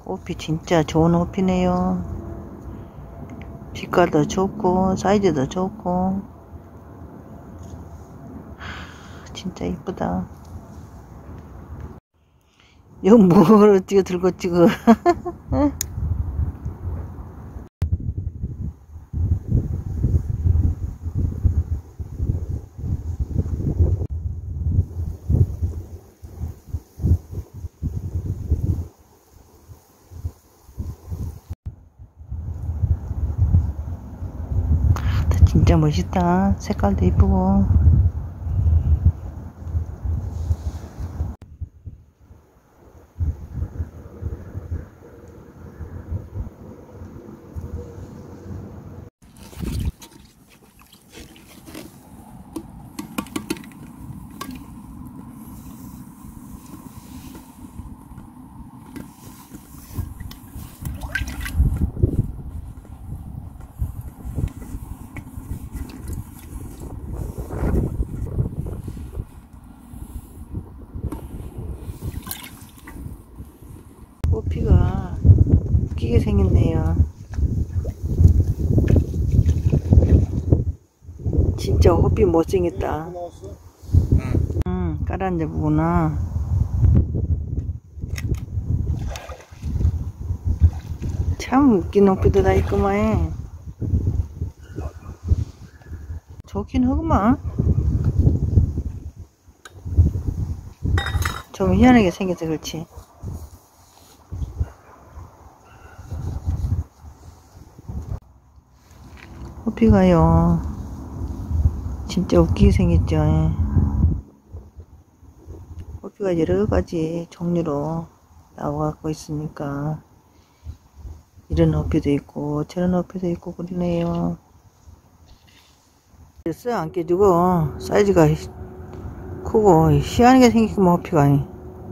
호피 진짜 좋은 호피네요. 빛깔도 좋고 사이즈도 좋고 진짜 이쁘다. 이거 뭘 어떻게 들고 찍어. 진짜 멋있다. 색깔도 이쁘고. 호피가 웃기게 생겼네요. 진짜 호피 못생겼다. 깔아앉아보구나. 참 웃긴 호피도 다 있구만. 좋긴 하구만. 좀 희한하게 생겨서 그렇지. 호피가요 진짜 웃기게 생겼죠. 호피가 여러가지 종류로 나와갖고 있으니까 이런 호피도 있고 저런 호피도 있고 그러네요. 쓱 안 깨지고 사이즈가 크고 희한하게 생기구만 호피가.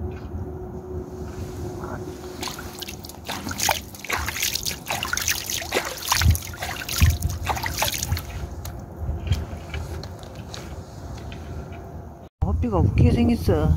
호피가 웃기게 생겼어.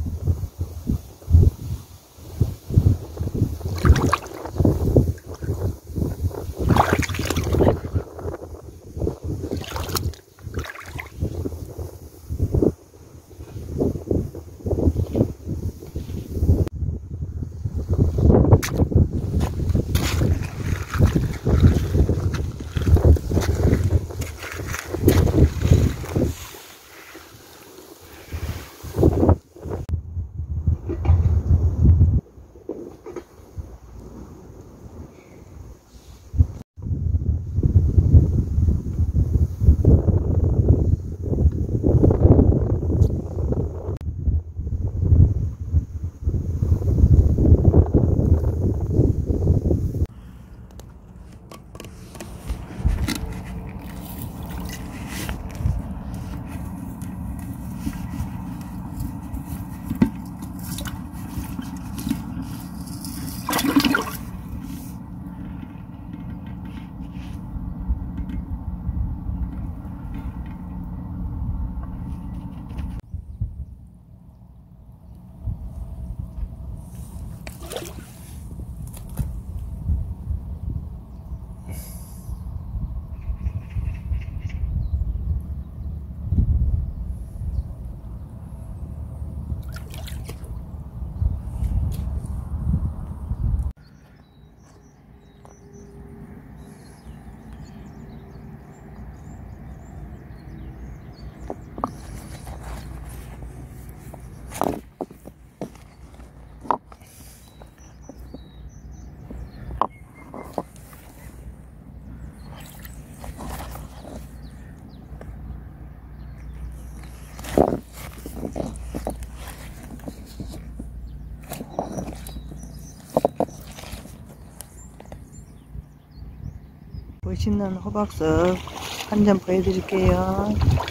멋있는 호박석 한 점 보여드릴게요.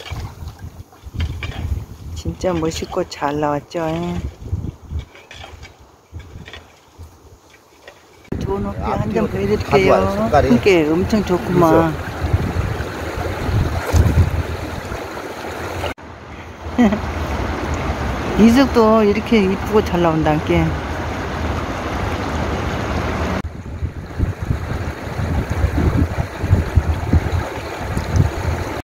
진짜 멋있고 잘 나왔죠. 좋은 호피 한 점 보여드릴게요. 함께 엄청 좋구만. 이석도 이렇게 이쁘고 잘 나온다니까.